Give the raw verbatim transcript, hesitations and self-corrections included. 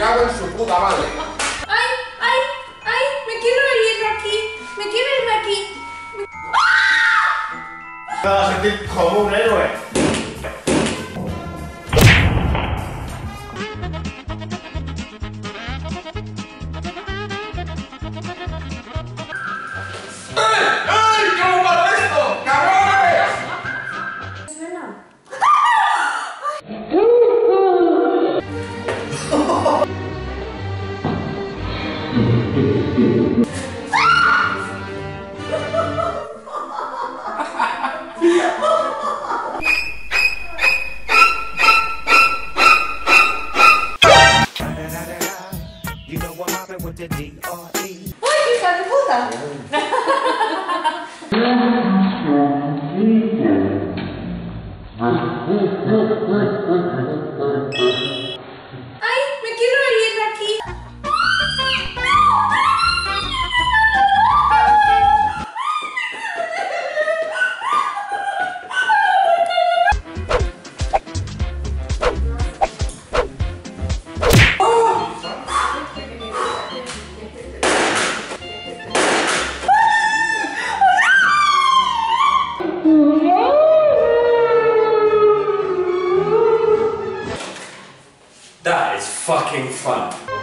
cago en su puta madre. ¡Ay, ay, ay! ¡Me quiero ir de aquí! ¡Me quiero ir de aquí! Me vas a sentir como un héroe. ¡Uy, hija de puta! ¡Ay, me quiero ir de aquí! That is fucking fun.